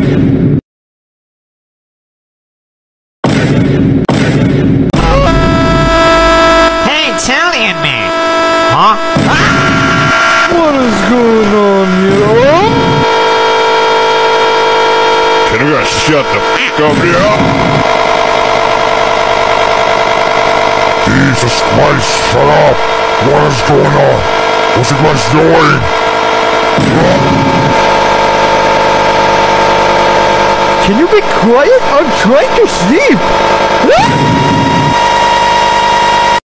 Hey, Italian man! Huh? What is going on here? Can you guys shut the f*** up here? Jesus Christ, shut up! What is going on? What's you guys doing? Can you be quiet? I'm trying to sleep.